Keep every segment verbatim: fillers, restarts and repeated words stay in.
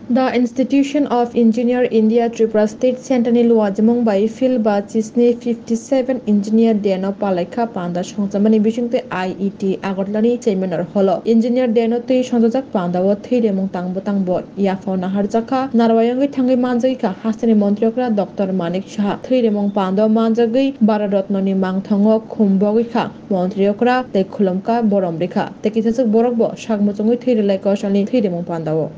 The Institution of Engineer India Tripura State Centennial Wajamong by Phil ba Chisne fifty-seven Engineer Deno Palaika Panda Songsamani Bishungte I E T Agotlani Seminar Holo Engineer Deno Tei Sonjak Panda wa Thire Mong Tang Botang Bot Yafona Harjaka Narwayangi Tangi Manjaika Hasani Montriokra Doctor Manik Shah Thire Mong Panda Manjagi Baradotnoni Mang Thango Khumbogika Montriokra Te Khulomka Boromrika Tekisasuk Borokbo Shagmuchungi Thire Laikosani Thire Mong Pandawo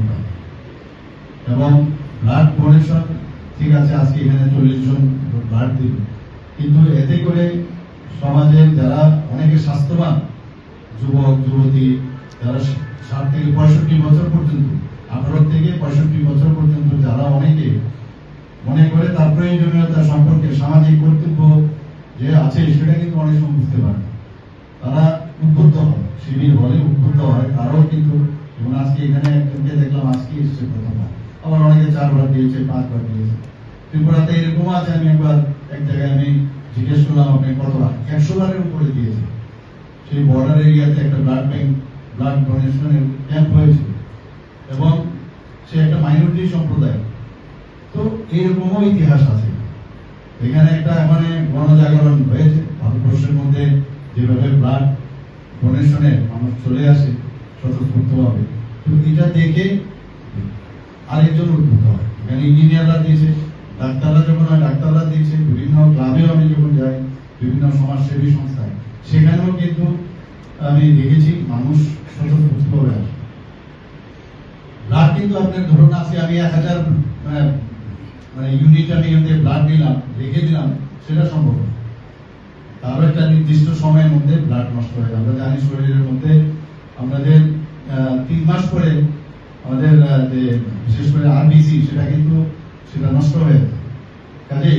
এবং blood donation ঠিক আছে আজকে এখানে চল্লিশ জন blood দিল কিন্তু এতে করে সমাজের যারা অনেকে স্বাস্থ্যবান যুবক যুবতী যারা ষাট থেকে পঁয়ষট্টি বছর পর্যন্ত আঠারো থেকে পঁয়ষট্টি বছর পর্যন্ত যারা অনেকে মনে করে তার প্রয়োজনীয়তা সম্পর্কে সামাজিক কর্তব্য যে আছে সেটা কিন্তু অনেক সময় বুঝতে পারে তারা উদ্বুদ্ধ হয় শিবির বলে উদ্বুদ্ধ হয় তারাও কিন্তু যেমন আজকে এখানে একজনকে দেখলাম আজকে এসছে প্রথমবার আবার অনেকে চারবার দিয়েছে পাঁচবার দিয়েছে ত্রিপুরাতে এরকম আছে আমি একবার এক জায়গায় আমি জিজ্ঞেস করলাম আপনি কতবার একশো বারের উপরে দিয়েছে সেই বর্ডার এরিয়াতে একটা ব্লাড ব্যাংক ব্লাড ডোনেশনের ক্যাম্প হয়েছে এবং সে একটা মাইনরিটি সম্প্রদায় তো এইরকমও ইতিহাস আছে এখানে একটা মানে গণজাগরণ হয়েছে ভারতবর্ষের মধ্যে যেভাবে ব্লাড ডোনেশনে মানুষ চলে আসে স্বতঃস্ফূর্তভাবে তো এটা দেখে আরেকজন উদ্ভূত হয় এখানে ইঞ্জিনিয়াররা দিয়েছে ডাক্তাররা যখন হয় ডাক্তাররা দিয়েছে বিভিন্ন ক্লাবেও আমি যখন যাই বিভিন্ন সমাজসেবী সংস্থায় সেখানেও কিন্তু আমি দেখেছি মানুষ স্বতঃস্ফূর্তভাবে আসে ব্লাড কিন্তু আপনার ধরুন আজকে আমি এক হাজার মানে ইউনিট আমি ব্লাড নিলাম রেখে দিলাম সেটা সম্ভব তারও একটা নির্দিষ্ট সময়ের মধ্যে ব্লাড নষ্ট হয়ে আমরা জানি শরীরের মধ্যে আমাদের তিন মাস পরে আমাদের যে বিশেষ করে আরবিসি সেটা কিন্তু সেটা নষ্ট হয়ে যায় কাজেই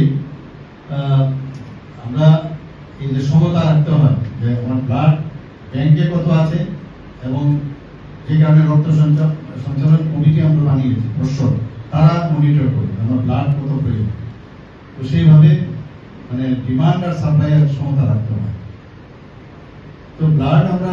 আমরা এই যে সমতা রাখতে হয় যে আমার ব্লাড ব্যাংকে কত আছে এবং যে কারণে রক্ত সঞ্চালন কমিটি আমরা বানিয়েছি পর্ষদ তারা মনিটর করে আমার ব্লাড কত প্রয়োজন তো সেইভাবে মানে ডিমান্ড আর সাপ্লাই এর সমতা রাখতে হয় তো ব্লাড আমরা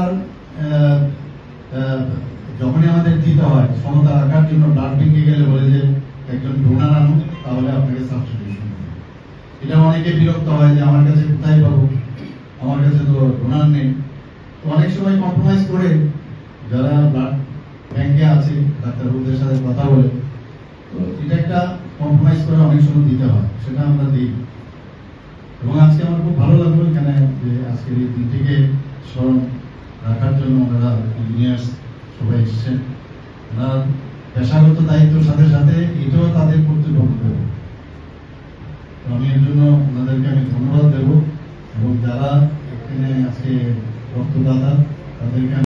যখনই আমাদের দিতে হয় সমতা রাখার জন্য ব্লাড ব্যাংকে গেলে বলে যে একজন ডোনার আনুন তাহলে আপনাকে সাবস্টিটিউশন এটা অনেকে বিরক্ত হয় যে আমার কাছে কোথায় পাবো আমার কাছে তো ডোনার নেই তো অনেক সময় কম্প্রোমাইজ করে যারা ব্লাড ব্যাংকে আছে ডাক্তারবাবুদের সাথে কথা বলে তো এটা একটা কম্প্রোমাইজ করে অনেক সময় দিতে হয় সেটা আমরা দিই এবং আজকে আমার খুব ভালো লাগলো এখানে যে আজকের এই দিনটিকে স্মরণ রাখার জন্য ওনারা ইঞ্জিনিয়ার্স সবাই এসেছেন ওনার পেশাগত দায়িত্বের সাথে সাথে এটাও তাদের কর্তৃপক্ষ আমি এর জন্য ওনাদেরকে আমি ধন্যবাদ দেব এবং যারা এখানে আজকে রক্তদাতা তাদেরকে